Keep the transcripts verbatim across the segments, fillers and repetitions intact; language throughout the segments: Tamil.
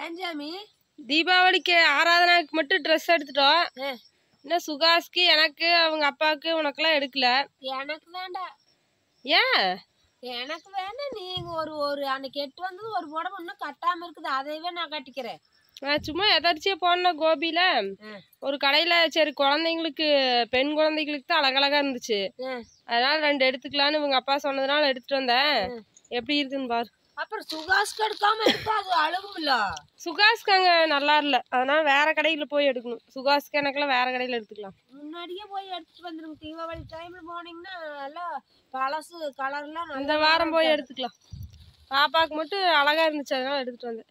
ஏன் சாமி தீபாவளிக்கு ஆராதனாக்கு மட்டும் ட்ரெஸ் எடுத்துட்டோம். இன்னும் சுகாஸ்க்கு எனக்கு அவங்க அப்பாவுக்கு உனக்கெல்லாம் எடுக்கல. எனக்கு வேண்டாம். ஏன் எனக்கு வேணாம். நீங்க ஒரு ஒரு அன்னைக்கு எட்டு வந்தது ஒரு புடவை இன்னும் கட்டாம இருக்குது, அதையவே நான் கட்டிக்கிறேன். நான் சும்மா எதாச்சியா போனேன் கோபியில ஒரு கடையில. சரி குழந்தைங்களுக்கு பெண் குழந்தைங்களுக்கு தான் அழகழகா இருந்துச்சு, அதனால ரெண்டு எடுத்துக்கலான்னு இவங்க அப்பா சொன்னதுனால எடுத்துட்டு வந்தேன். எப்படி இருக்குன்னு பாரு. அப்புறம் சுகாஸ்க்கு எடுக்காம எடுத்தா அது அழுகும்ல. சுகாஸ்க்கு அங்க நல்லா இல்ல, அதனால வேற கடையில போய் எடுக்கணும். சுகாஸ்க்கு எனக்குலாம் வேற கடையில எடுத்துக்கலாம். முன்னாடியே போய் எடுத்துட்டு வந்துருங்க. தீபாவளி டைம்ல போனீங்கன்னா எல்லாம் பழசு கலர்லாம் இந்த வாரம் போய் எடுத்துக்கலாம். பாப்பாக்கு மட்டும் அழகா இருந்துச்சு, அதனால எடுத்துட்டு வந்தேன்.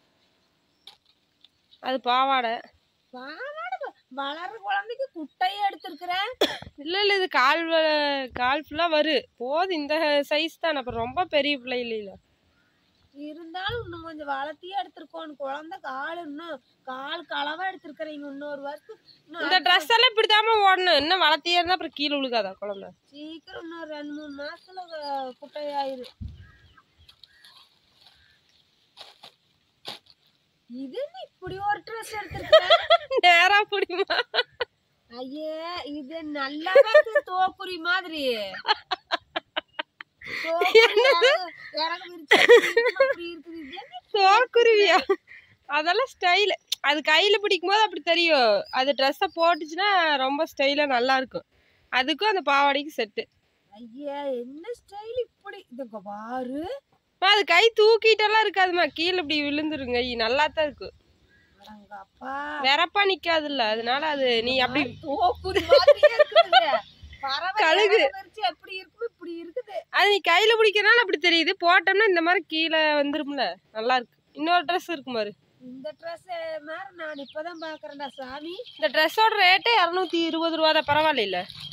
அது பாவாடை. பாவாடை வளர்ற குழந்தைக்கு குட்டையே எடுத்துருக்குறேன். இல்ல இல்ல இது கால் கால் ஃபுல்லா வரு போது. இந்த சைஸ் தான், அப்புறம் ரொம்ப பெரிய பிள்ளை இல்ல. இருந்தாலும் இன்னும் கொஞ்சம் வளர்த்தியே எடுத்திருக்கோம். குழந்தை கால் இன்னும் கால் களவா எடுத்திருக்கிறீங்க. இன்னொரு வருஷம் இந்த ட்ரெஸ் எல்லாம் இப்படித்தாம ஓடணும். இன்னும் வளர்த்தியே இருந்தா அப்புறம் கீழே விழுகாதா குழந்தை. சீக்கிரம் இன்னும் ரெண்டு மூணு மாசத்துல குட்டையாயிரு. இது இப்படி ஒரு ட்ரெஸ் எடுத்திருக்க நேரா புடிமா. ஐயே இது நல்லா தோக்குரி மாதிரி. தோக்குருவியா? அதெல்லாம் ஸ்டைல். அது கையில பிடிக்கும் போது அப்படி தெரியும். அது ட்ரெஸ்ஸ போட்டுச்சுன்னா ரொம்ப ஸ்டைலா நல்லா இருக்கும். அதுக்கும் அந்த பாவாடைக்கு செட்டு. ஐயா என்ன ஸ்டைல் இப்படி இதுக்கு பாரு. அது கை தூக்கிட்டெல்லாம் இருக்காதுமா, கீழே இப்படி விழுந்துருங்க. நல்லா தான் இருக்கு. வெறப்பா நிக்காதுல்ல, அதனால அது நீ அப்படி கழுகு எப்படி இருக்கும் இப்படி இருக்குது. அது நீ கையில பிடிக்கிறனால அப்படி தெரியுது. போட்டோம்னா இந்த மாதிரி கீழே வந்துரும்ல, நல்லா இருக்கு. இன்னொரு ட்ரெஸ் இருக்கு பாரு. இந்த ட்ரெஸ் மாதிரி நான் இப்பதான் பாக்குறேன்டா சாமி. இந்த ட்ரெஸ்ஸோட ரேட்டு இருநூத்தி இருபது ரூபா தான், பரவாயில்ல.